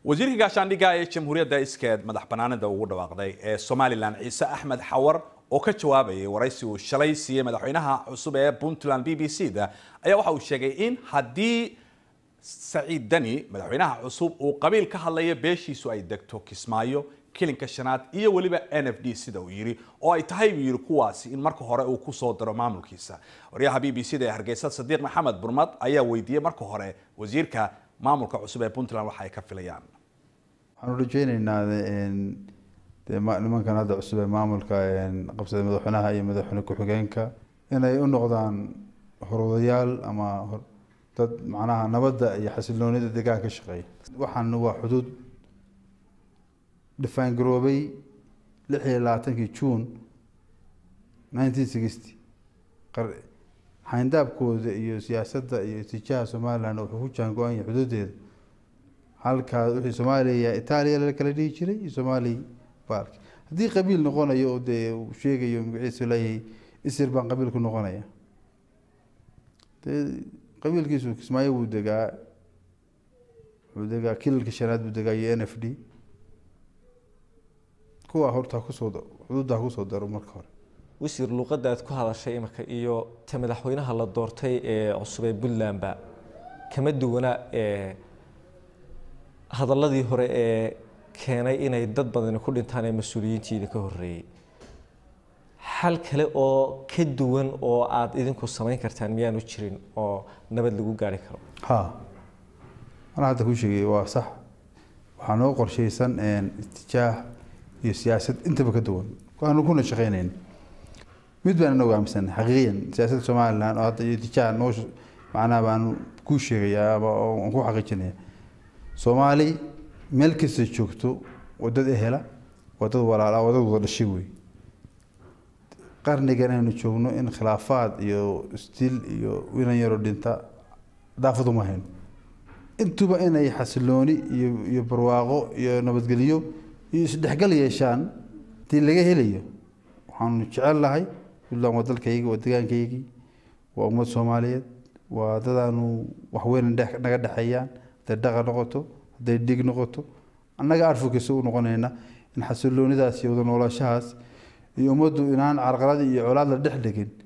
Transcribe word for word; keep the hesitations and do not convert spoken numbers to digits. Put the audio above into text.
وزير gaashaandhigga jamhuuriyadda iskeed madax banaanida ugu dhawaaqday ee Somaliland Ciise Axmed Xawar oo ka jawaabayay waraysi uu shalay siiyay madaxweynaha cusub ee Puntland B B C-da ayaa waxa uu sheegay in haddii Saciid Dani madaxweynaha cusub uu qabiil ka hadlayo beeshiisu ay degto Kismaayo kilinka shanaad iyo waliba N F D sida uu yiri oo ay tahay yiri kuwaasi in marka hore uu ku soo daro maamulkiisa wariyaha B B C-da ee Hargeysa Sadiiq Maxamed Burmad ayaa weydiiyay marka hore wasiirka maamulka cusub ee Puntland waxa ay ka filayaan waxaan rajaynaynaa in nimankan hadda cusub ee maamulka qabsada madaxweynaha iyo madaxweyne ku-xigeenka inay u noqdaan horodayaal ama dad macnaha nabadda iyo xasiloonida deegaanka ka shaqeeya waxaan waa xuduud define garoobay lix iyo labaatankii June nineteen sixty xayndaabkooda iyo siyaasadda iyo tijaha Somaliland wuxuu ku jaango'an yahay xuduudeeda halka wixii Soomaaliya Italiya la kala dhigi jiray iyo Soomaaliya baark hadii qabiil noqonayo oo uu sheegayo magaciisa leeyahay isir baan qabiil ku noqonaya qabiilkiisu Kismaayo uu degaa uu degaa kilka shanaad uu degaa N F D kuwa horta ku soo xuduudda ku soo daro marka hore wasiir luqadda aad ku hadashay imika iyo ta madaxweynaha la doortay ee cusub ee Puntland ba kama duwana ee hadalladii hore ee keenay inay dad badan ku dhintaan ee mas'uuliyiintiida ka horeeyay hal kale oo ka duwan oo aad idinku sameyn kartaan miyaanu jirin oo nabad lagu gaari karo ha ana hadda ku sheegay waa sax waxaan oo qorsheysan in tijaah iyo siyaasad intaba ka duwan waxaanu kuna shaqeynayna mid baan nagu aaminsan xaqiiqiyan siyaasadda Somaliland oo hadda iyo tijaah noo macnaha baan ku sheegayaa oo ku xaqiijinaya Soomaali meel kasta joogto wadada ehela wadada walaala wadada wada dhashay way qarnigan aynu joogno in khilaafaad iyo istil iyo wiilan yaro dhinta daafadu ma hayn intuba inay xasilooni iyo iyo barwaaqo iyo nabadgeliyo iyo isdhexgal yeeshaan tii laga helayo waxaan jecel lahay Puntland waa dalkayga waa deegaankayga waa ummad Soomaaliyeed waa dadaanu wax weyn naga dhaxayaan dadaq noqoto haday dhig noqoto annaga arfukiisa u noqonayna in xasiloonidaas iyo wada noolaanshahaas iyo ummaddu inaan carqalad iyo colaad la dhex dhigin